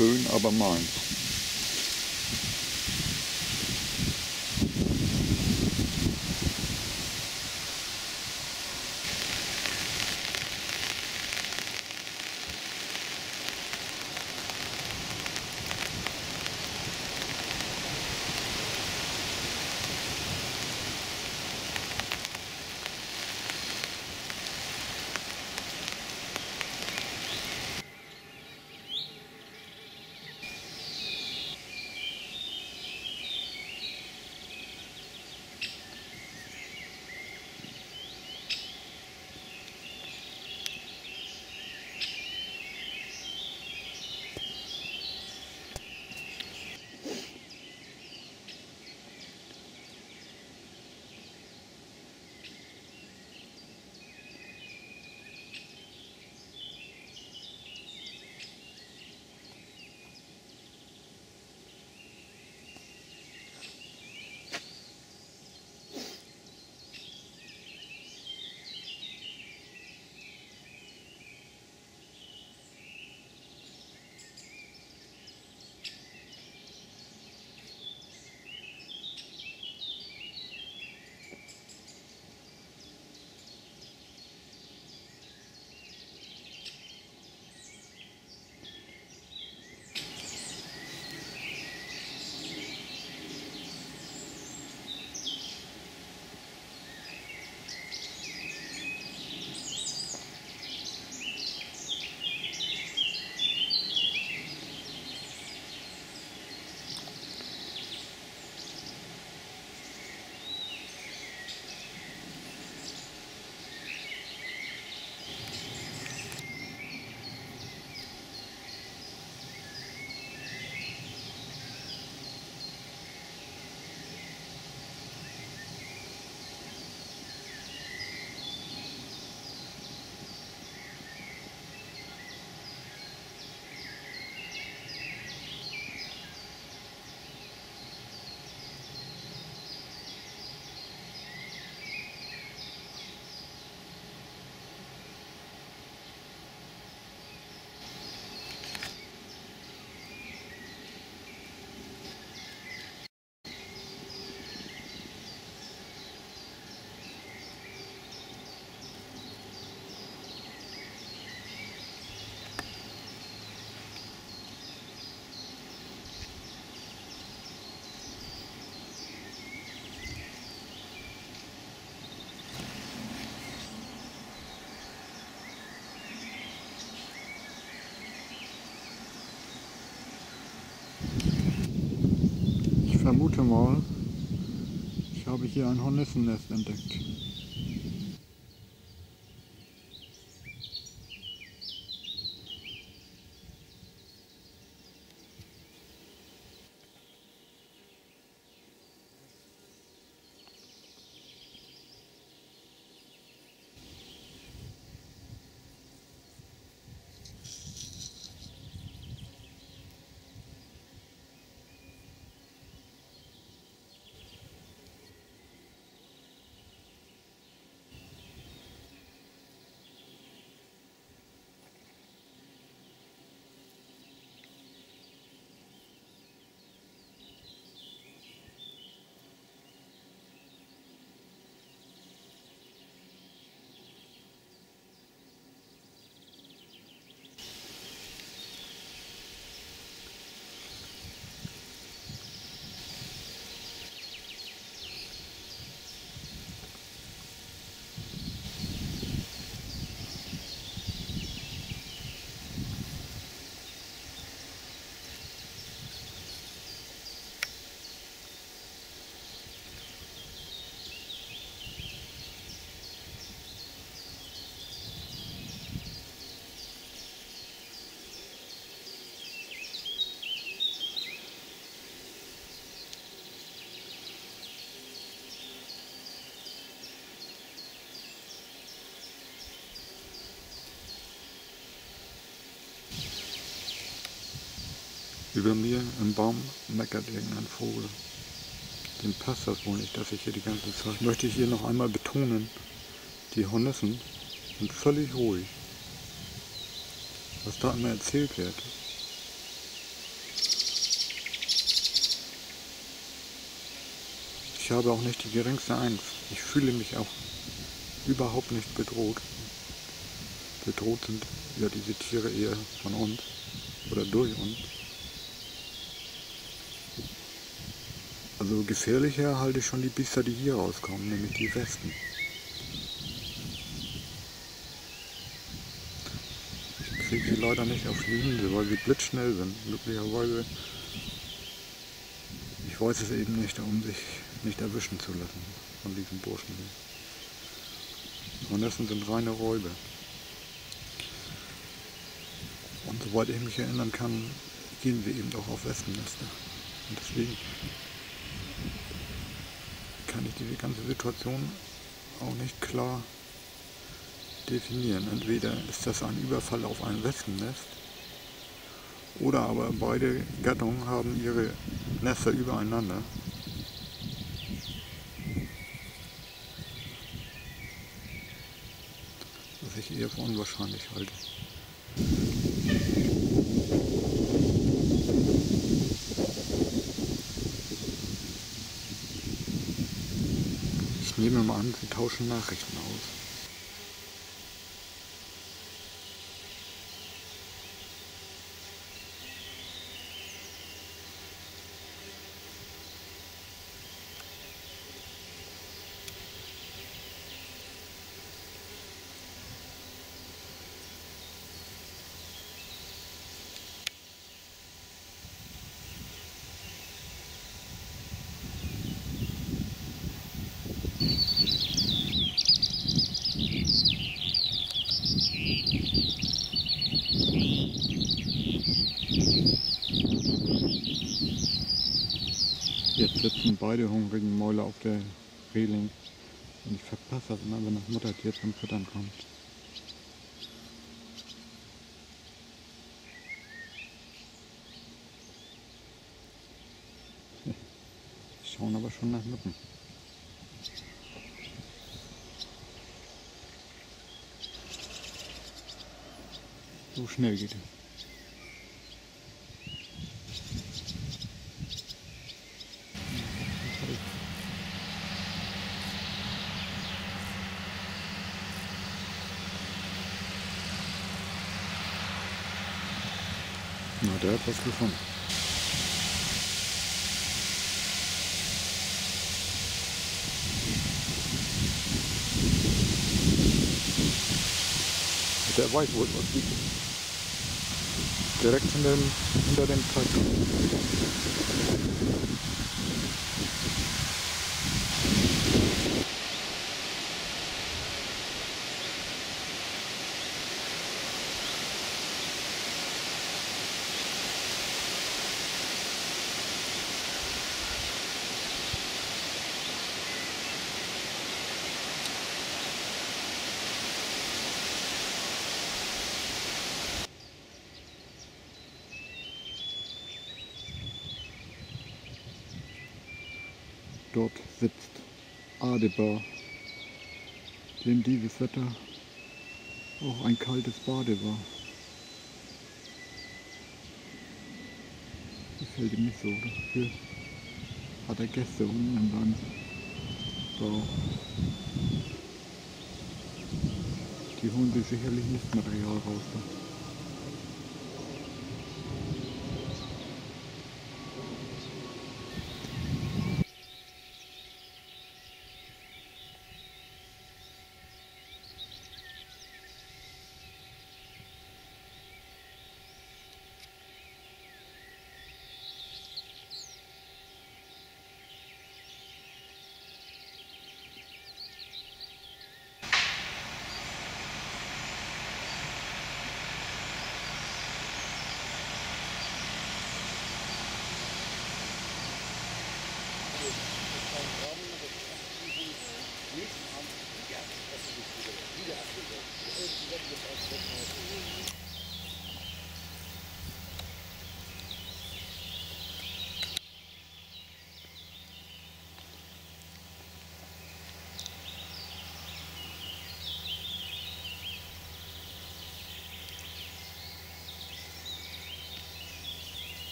schön, aber meins. Ich vermute mal, ich habe hier ein Hornissennest entdeckt. Über mir im Baum meckert irgendein Vogel. Dem passt das wohl nicht, dass ich hier die ganze Zeit... Möchte ich hier noch einmal betonen, die Hornissen sind völlig ruhig. Was da immer erzählt wird, Ich habe auch nicht die geringste Angst. Ich fühle mich auch überhaupt nicht bedroht. Bedroht sind ja diese Tiere eher von uns oder durch uns. Also gefährlicher halte ich schon die Biester, die hier rauskommen, nämlich die Wespen. Ich kriege sie leider nicht auf die Linse, weil sie blitzschnell sind. Möglicherweise, ich weiß es eben nicht, um sich nicht erwischen zu lassen von diesen Burschen hier. Hornissen sind reine Räuber. Und soweit ich mich erinnern kann, gehen wir eben auch auf Wespennester. Und deswegen kann ich diese ganze Situation auch nicht klar definieren. Entweder ist das ein Überfall auf ein Wespennest, oder aber beide Gattungen haben ihre Nester übereinander. Was ich eher für unwahrscheinlich halte. Ich nehme mal an, sie tauschen Nachrichten aus. Jetzt sitzen beide hungrigen Mäuler auf der Reling und ich verpasse das immer, wenn das Muttertier zum Füttern kommt. Die schauen aber schon nach Mücken. So schnell geht es. Na, der hat was gefunden. Der weiß wohl, was liegt. Direkt hinter dem Traktor. Dort sitzt Adebar, dem dieses Wetter auch ein kaltes Bade war. Gefällt ihm nicht so. Dafür hat er Gäste unten in seinem Bauch. Die holen sich sicherlich Nistmaterial raus.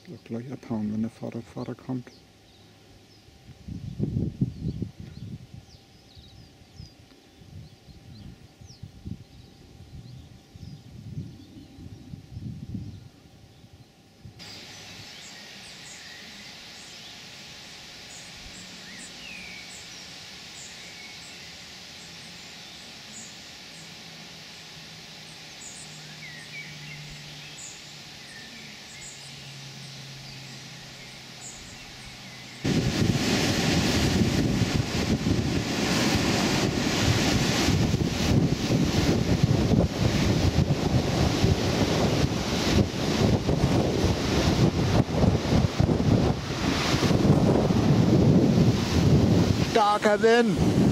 So, gleich abhauen, wenn der Fahrradfahrer kommt. Starker Wind!